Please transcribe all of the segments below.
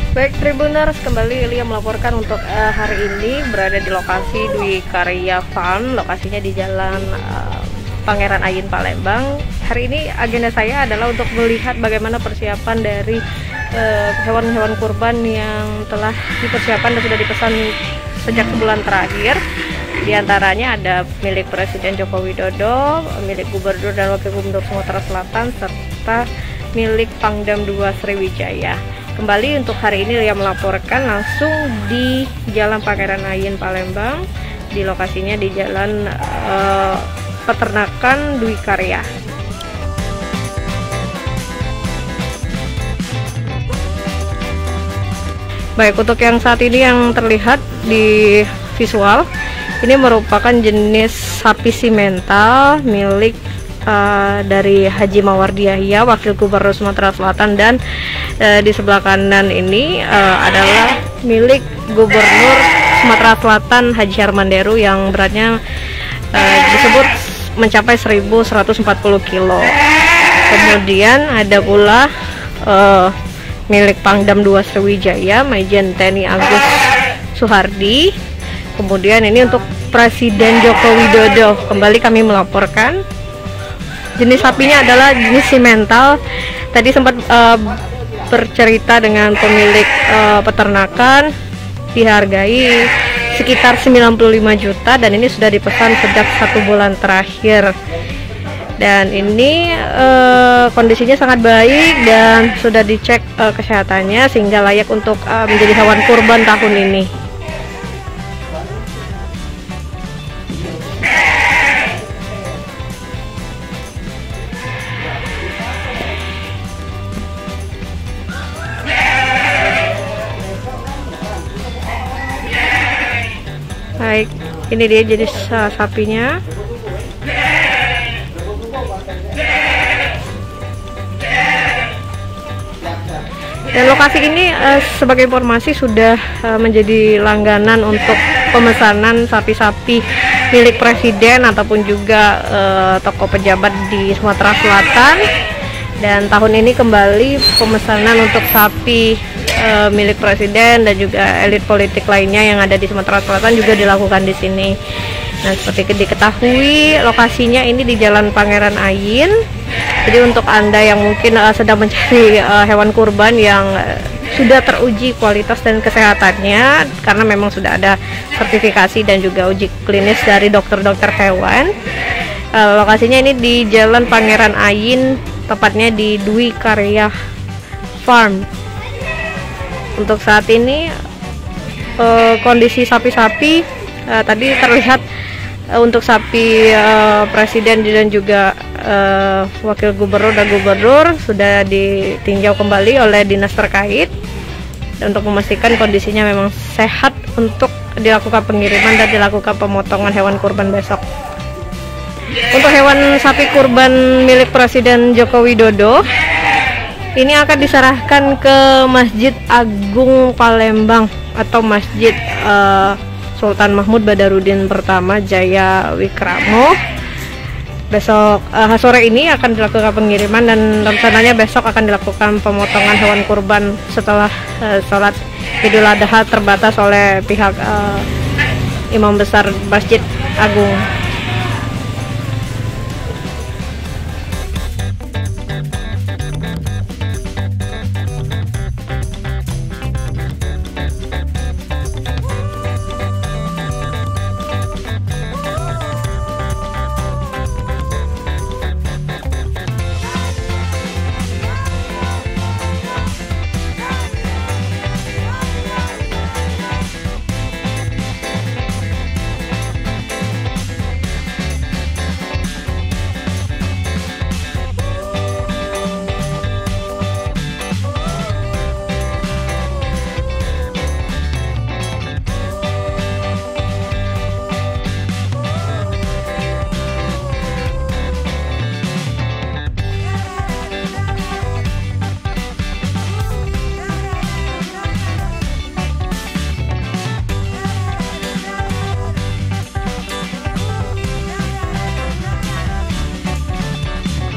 Baik Tribuners, kembali Lia melaporkan untuk hari ini berada di lokasi Dwi Karya Farm. Lokasinya di Jalan Pangeran Ayin, Palembang. Hari ini agenda saya adalah untuk melihat bagaimana persiapan dari hewan-hewan kurban yang telah dipersiapkan dan sudah dipesan sejak sebulan terakhir. Di antaranya ada milik Presiden Joko Widodo, milik Gubernur dan Wakil Gubernur Sumatera Selatan, serta milik Pangdam 2 Sriwijaya. Kembali untuk hari ini Lia melaporkan langsung di Jalan Pangeran Ayin, Palembang. Di lokasinya di Jalan Peternakan Dwi Karya. Baik, untuk yang saat ini yang terlihat di visual, ini merupakan jenis sapi simental milik dari Haji Mawardi Yahya, Wakil Gubernur Sumatera Selatan, dan di sebelah kanan ini adalah milik Gubernur Sumatera Selatan Haji Hermanderu yang beratnya disebut mencapai 1.140 kilo. Kemudian ada pula milik Pangdam 2 Sriwijaya, Majen TNI Agus Suhardi. Kemudian ini untuk Presiden Joko Widodo. Kembali kami melaporkan. Jenis sapinya adalah jenis simental. Tadi sempat bercerita dengan pemilik peternakan, dihargai sekitar 95 juta dan ini sudah dipesan sejak 1 bulan terakhir. Dan ini kondisinya sangat baik dan sudah dicek kesehatannya sehingga layak untuk menjadi hewan kurban tahun ini. Baik, ini dia jenis sapinya. Dan lokasi ini sebagai informasi sudah menjadi langganan untuk pemesanan sapi-sapi milik Presiden ataupun juga tokoh pejabat di Sumatera Selatan. Dan tahun ini kembali pemesanan untuk sapi milik Presiden dan juga elit politik lainnya yang ada di Sumatera Selatan juga dilakukan di sini. Nah, seperti diketahui lokasinya ini di Jalan Pangeran Ayin. Jadi untuk Anda yang mungkin sedang mencari hewan kurban yang sudah teruji kualitas dan kesehatannya karena memang sudah ada sertifikasi dan juga uji klinis dari dokter-dokter hewan. Lokasinya ini di Jalan Pangeran Ayin, tepatnya di Dwi Karya Farm. Untuk saat ini kondisi sapi-sapi tadi terlihat untuk sapi Presiden dan juga Wakil Gubernur dan Gubernur sudah ditinjau kembali oleh dinas terkait untuk memastikan kondisinya memang sehat untuk dilakukan pengiriman dan dilakukan pemotongan hewan kurban besok. Untuk hewan sapi kurban milik Presiden Joko Widodo ini akan diserahkan ke Masjid Agung Palembang atau Masjid Sultan Mahmud Badarudin Pertama Jaya Wikramo. Besok sore ini akan dilakukan pengiriman dan rencananya besok akan dilakukan pemotongan hewan kurban setelah sholat Idul Adha terbatas oleh pihak Imam Besar Masjid Agung.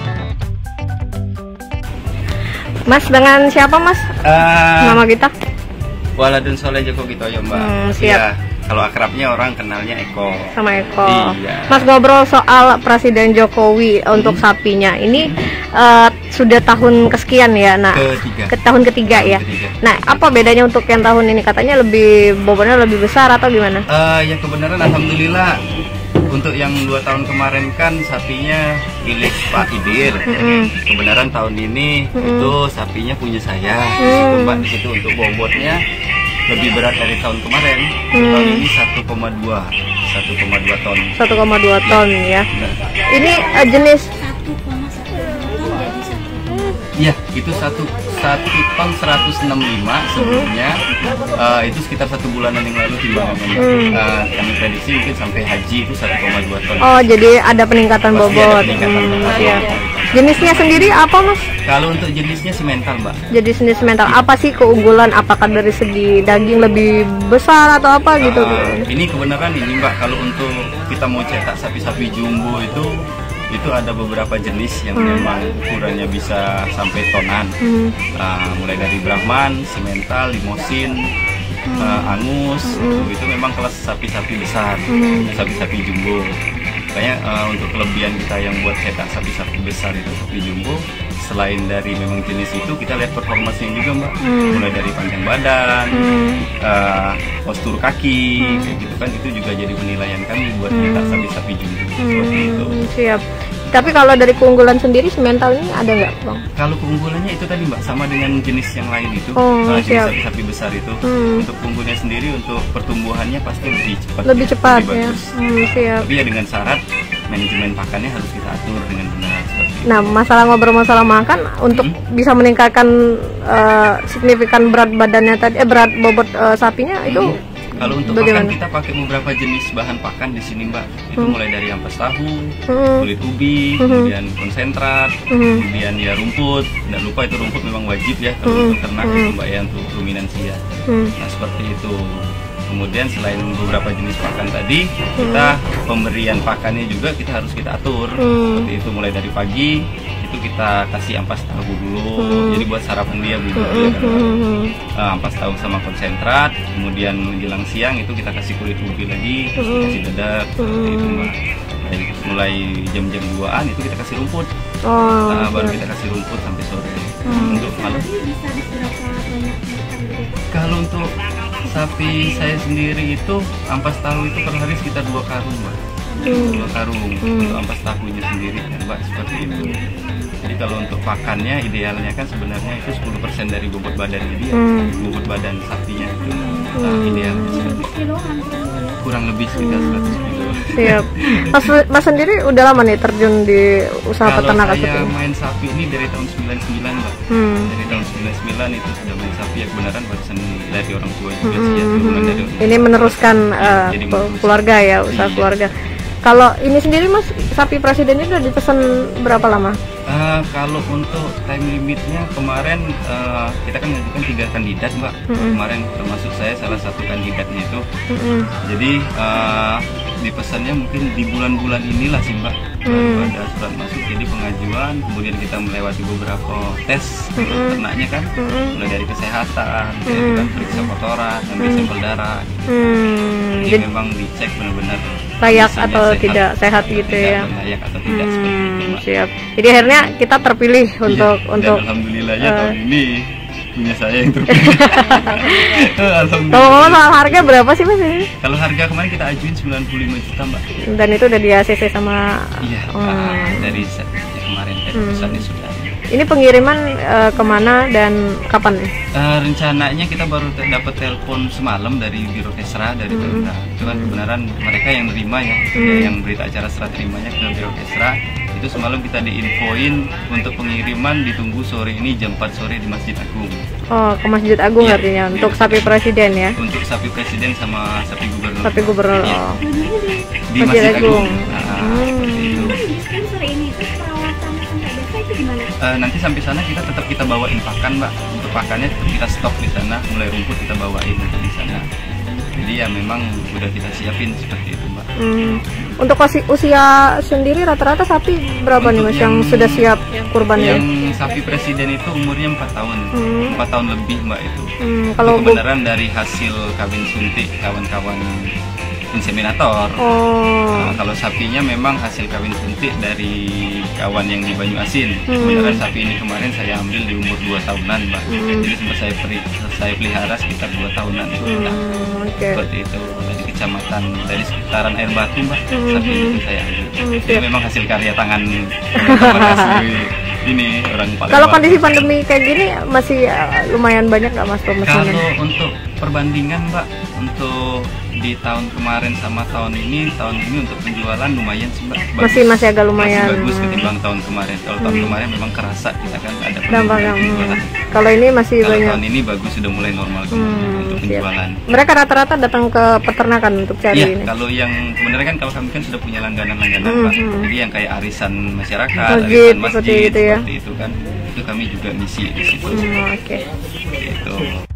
Mas, dengan siapa Mas? Nama kita? Waladun Soleh Joko Gitoyo Mbak. Siap. Ya, kalau akrabnya orang kenalnya Eko. Sama Eko. Iya. Mas, ngobrol soal Presiden Jokowi untuk sapinya ini sudah tahun kesekian ya. Nah, tahun ketiga ya. Nah, apa bedanya untuk yang tahun ini? Katanya lebih bobotnya lebih besar atau gimana? Ya kebenaran alhamdulillah. Untuk yang 2 tahun kemarin kan sapinya milik Pak Idil. Kebenaran tahun ini itu sapinya punya saya. Di situ Mbak, di situ untuk bobotnya lebih berat dari tahun kemarin. Tahun ini 1,2 ton. 1,2 ton ya. Nah. Ini jenis 1,1 jadi 1. Iya, itu 1 ton 165 sebelumnya. Itu sekitar 1 bulanan yang lalu timbangannya. Kami prediksi mungkin sampai haji itu 1,2 ton. Oh, jadi ada peningkatan Pasti bobot. ada peningkatan bobot. Iya. Jenisnya sendiri apa, Mas? Kalau untuk jenisnya simental, Mbak. Jadi jenis mental apa sih keunggulan? Apakah dari segi daging lebih besar atau apa gitu? Ini kebenaran ini Mbak, kalau untuk kita mau cetak sapi-sapi jumbo itu ada beberapa jenis yang memang ukurannya bisa sampai tonan. Mulai dari Brahman, simental, limosin, Angus, itu memang kelas sapi-sapi besar, sapi-sapi jumbo. Makanya untuk kelebihan kita yang buat cetak sapi-sapi besar itu sapi jumbo, selain dari memang jenis itu, kita lihat performanya juga Mbak. Mulai dari panjang badan, postur kaki, kayak gitu kan, itu juga jadi penilaian kami buat cetak sapi-sapi jumbo. Seperti itu. Siap. Tapi kalau dari keunggulan sendiri semental ini ada nggak, Bang? Kalau keunggulannya itu tadi Mbak, sama dengan jenis yang lain itu, jenis sapi-sapi besar itu. Untuk keunggulannya sendiri, untuk pertumbuhannya pasti lebih cepat. Lebih cepat ya. bagus. Siap. Tapi ya dengan syarat manajemen pakannya harus kita atur dengan benar seperti itu. Nah, ngobrol masalah makan untuk bisa meningkatkan signifikan berat badannya tadi, berat bobot sapinya itu. Kalau untuk bagaimana? pakan kita pakai beberapa jenis bahan pakan di sini Mbak. Itu mulai dari ampas tahu, kulit ubi, kemudian konsentrat, kemudian ya rumput. Tidak lupa itu rumput memang wajib ya kalau untuk ternak itu Mbak ya, untuk ruminansia. Nah seperti itu. Kemudian selain beberapa jenis pakan tadi, kita pemberian pakannya juga kita harus kita atur. Seperti itu, mulai dari pagi itu kita kasih ampas tahu dulu, jadi buat sarapan dia dulu. Ampas tahu sama konsentrat, kemudian menjelang siang itu kita kasih kulit ubi lagi, terus kasih dadar, seperti itu Mbak. Jadi mulai jam-jam 2-an itu kita kasih rumput, baru kita kasih rumput sampai sore. Untuk malam. Kalau untuk sapi saya sendiri itu ampas tahu itu per hari sekitar 2 karung Mbak. 2 karung untuk ampas tahunya sendiri kan Mbak, seperti itu. Jadi kalau untuk pakannya idealnya kan sebenarnya itu 10% dari bobot badannya dia, bobot badan sapinya itu. Idealnya seperti itu. Kurang lebih sekitar 100 kilo. Siap. Mas sendiri udah lama nih terjun di usaha peternakan seperti ini? Kalau saya main sapi ini dari tahun 99 Mbak. Dari tahun 99 itu sudah main sapi ya, kebenaran warisan dari orang tua juga sih ya, turunan dari orang tua. Ini meneruskan keluarga ya, usaha keluarga. Kalau ini sendiri Mas, sapi presiden ini udah dipesan berapa lama? Kalau untuk time limitnya kemarin kita kan mengajukan 3 kandidat Mbak. Kemarin termasuk saya salah satu kandidatnya itu. Jadi dipesannya mungkin di bulan-bulan inilah sih Mbak. Baru ada surat masuk, jadi pengajuan, kemudian kita melewati beberapa tes ternaknya kan, mulai dari kesehatan, kita periksa kotoran, ambil sampel darah. Jadi memang dicek benar-benar layak atau tidak sehat gitu ya. Layak atau tidak seperti itu Mbak. Siap. Jadi akhirnya kita terpilih untuk dan alhamdulillahnya tahun ini punya saya yang terpilih. Alhamdulillah. Kalau soal harga berapa sih Mas ini? Kalau harga kemarin kita ajuin 95 juta Mbak. Dan itu udah di ACC sama? Iya, dari setnya kemarin dari pusatnya sudah. Ini pengiriman kemana dan kapan nih? Rencananya kita baru dapat telepon semalam dari Biro Kesra, dari Pemda. Itu kan kebenaran mereka yang nerima ya, yang berita acara serah terimanya ke Biro Kesra. Itu semalam kita diinfoin untuk pengiriman ditunggu sore ini jam 4 sore di Masjid Agung. Oh, ke Masjid Agung ya, artinya untuk sapi presiden ya? Untuk sapi presiden sama sapi gubernur. Sapi gubernur. Ya. Oh. Di Masjid Agung. Nanti sampai sana kita bawain pakan Mbak. Untuk pakannya tetap kita stok di sana, mulai rumput kita bawain di sana. Jadi ya memang udah kita siapin seperti itu Mbak. Untuk usia sendiri rata-rata sapi berapa nih Mas yang sudah siap kurbannya? Yang sapi presiden itu umurnya 4 tahun, 4 tahun lebih mbak itu. Kalau itu kebenaran dari hasil kawin suntik kawan-kawan inseminator. Nah, kalau sapinya memang hasil kawin suntik dari kawan yang di Banyu Asin. Kebenaran sapi ini kemarin saya ambil di umur 2 tahunan mbak. Jadi sempat saya pelihara sekitar 2 tahunan. Seperti itu dari kecamatan, dari sekitaran Air Batu mbak. Sapi itu saya ambil. Jadi memang hasil karya tangan teman asli ini orang Palembang. Kalau kondisi pandemi kayak gini masih lumayan banyak nggak mas pemesanan? Kalau untuk perbandingan mbak, untuk di tahun kemarin sama tahun ini untuk penjualan lumayan sih mbak. Masih agak lumayan. Masih bagus ketimbang tahun kemarin. Kalau tahun kemarin memang kerasa kita kan ada penurunan penjualan. Kalau ini masih kalau banyak. Tahun ini bagus, sudah mulai normal untuk penjualan. Mereka rata-rata datang ke peternakan untuk cari ini. Kalau yang sebenarnya kan kalau kami kan sudah punya langganan-langganan mbak. Jadi yang kayak arisan masyarakat, masjid, arisan masjid seperti itu ya. Seperti itu kan. Itu kami juga misi di situ. Oke. Gitu.